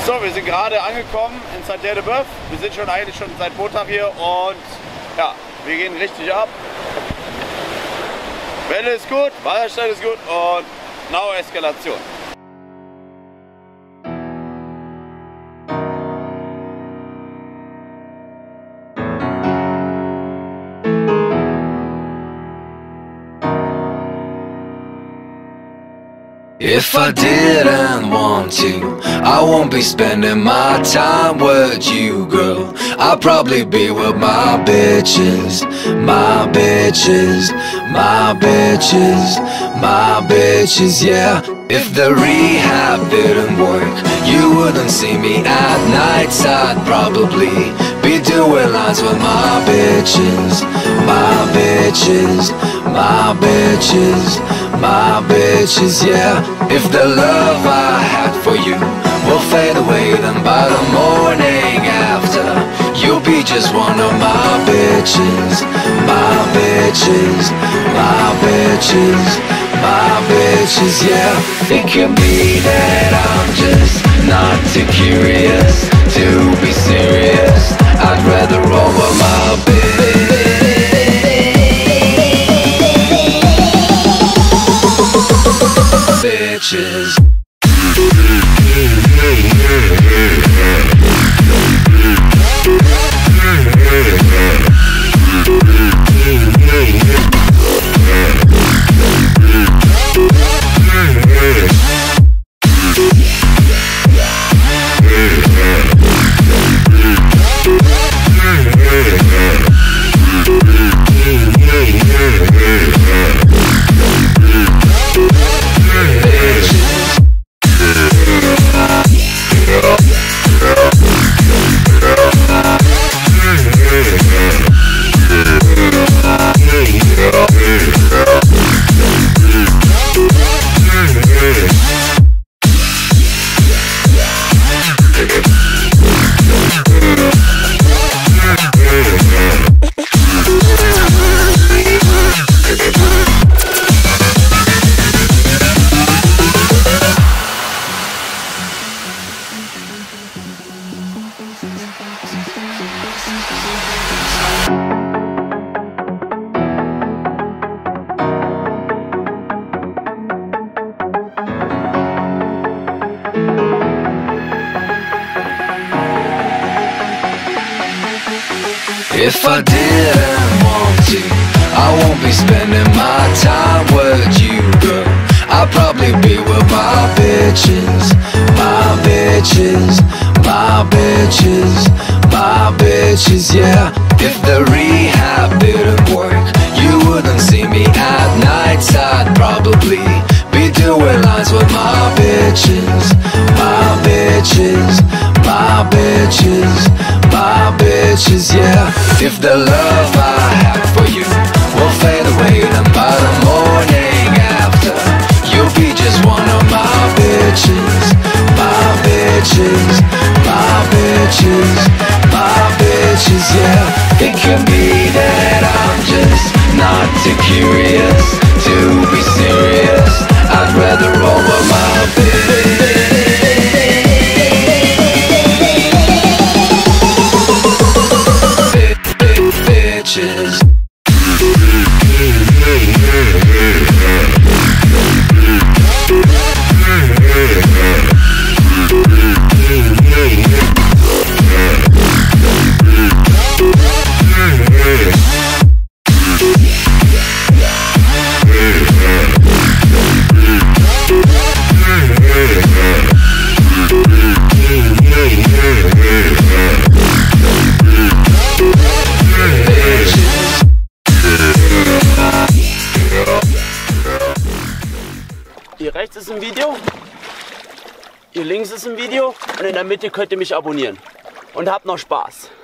So, wir sind gerade angekommen in Saint-Pierre-de-Bœuf. Wir sind eigentlich schon seit Montag hier und ja, wir gehen richtig ab. Welle ist gut, Wasserstand ist gut und no Eskalation. If I didn't want to, I won't be spending my time with you, girl. I'd probably be with my bitches, my bitches, my bitches, my bitches, yeah. If the rehab didn't work, you wouldn't see me at nights. I'd probably be doing lines with my bitches, my bitches, my bitches, my bitches, yeah. If the love I had for you will fade away, then by the morning after, you'll be just one of my bitches, my bitches, my bitches, my bitches, yeah. It could be that I'm just not too curious to be serious. I'd rather roll with my bitches. If I didn't want to, I won't be spending my time with you, girl. I'd probably be with my bitches, my bitches, my bitches, my bitches, yeah. If the rehab didn't work, you wouldn't see me at nights. I'd probably be doing lines with my bitches, my bitches, my bitches, my bitches, yeah. If the love I had for you will fade away, then by the morning after, you'll be just one of my bitches, my bitches, my bitches, my bitches, yeah. It could be that I'm just not too curious to be serious. I'd rather roll with my bitches. Hier rechts ist ein Video, hier links ist ein Video und in der Mitte könnt ihr mich abonnieren. Und habt noch Spaß.